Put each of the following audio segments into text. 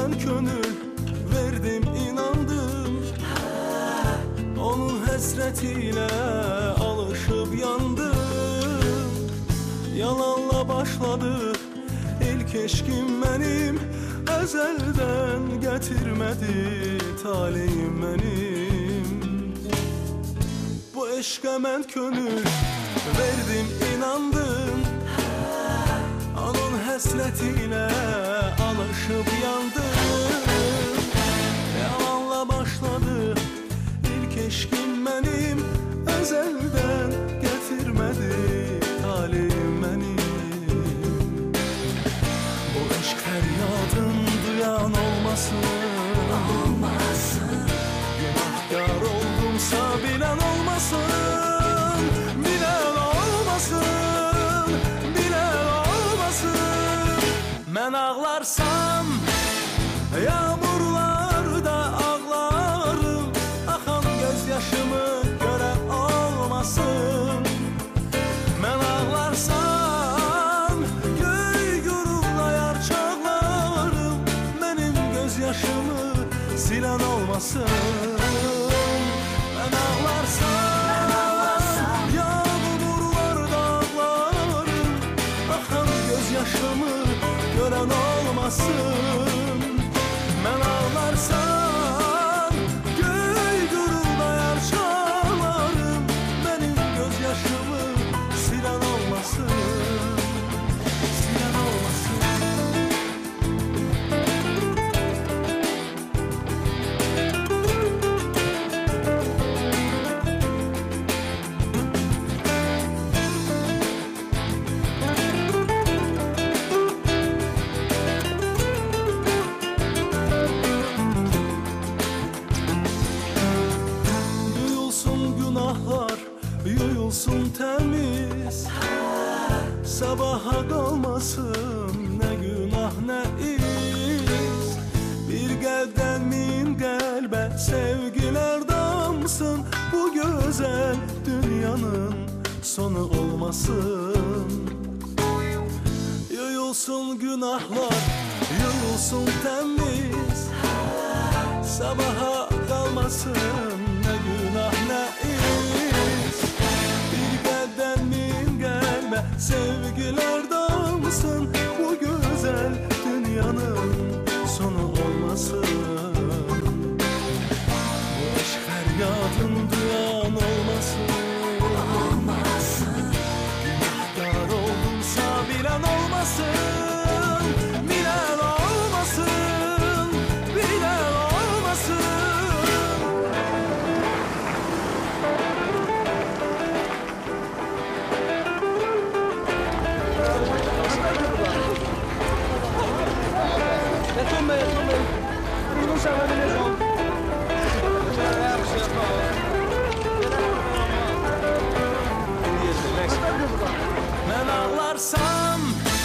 ben könül verdim, inandım. Onun hasretiyle alışıp yandım. Yalanla başladı ilk eşkim benim, ezelden getirmedi talihim benim. Bu eşke ben könül verdim, inandım. Onun hasretiyle alışıp yandım. Yalanla başladı ilk eşkim benim, ezelden getirmedi talihim benim. Bu eşk feryadın duyan olmasın, günahkar oldumsa bilen olmasın, bilen olmasın, bilen olmasın. Ben ağlarsam yağmurlarda ağlarım, akan gözyaşımı gören olmasın. Ben ağlarsam göy gurullayar çağlarım, benim gözyaşımı silen olmasın. Ben ağlarsam yağmurlarda ağlarım, akan gözyaşımı gören olmasın. Ben ağlarsam göy gurullayar çağlarım, benim gözyaşımı silen olmasın, silen olmasın. Günahlar yuyulsun temiz, sabaha kalmasın ne günah ne iz. Bir gelden min gelbe sevgiler damsın, bu güzel dünyanın sonu olmasın. Yuyulsun günahlar yuyulsun temiz, sabaha kalmasın ne günah ne iz. Bir beden min gelme sevgiler damsın, bu güzel dünyanın sonu olmasın. Bu aşk feryadın duyan olmasın, günahkar oldumsa bilen olmasın, bilen olmasın, bilen olmasın. Ben ağlarsam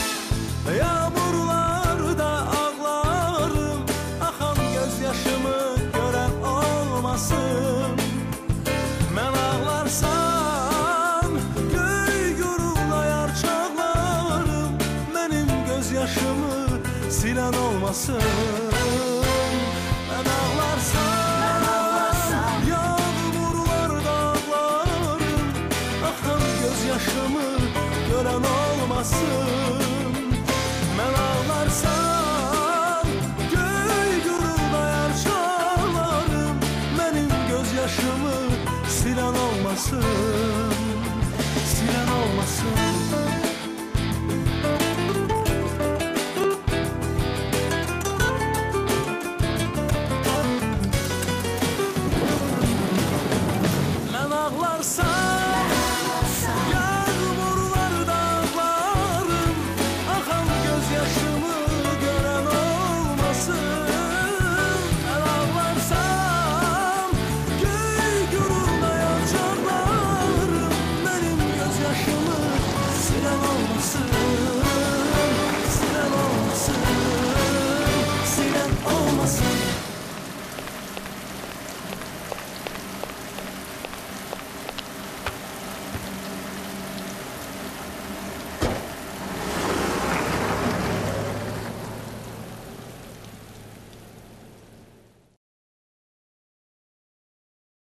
yağmurlarda ağlarım, akan gözyaşımı gören olmasın. Ben ağlarsam göy gurullayar çağlarım, benim gözyaşımı silen olmasın. Ben ağlarsam yağmurlarda ağlarım, akan gözyaşımı gören olmasın.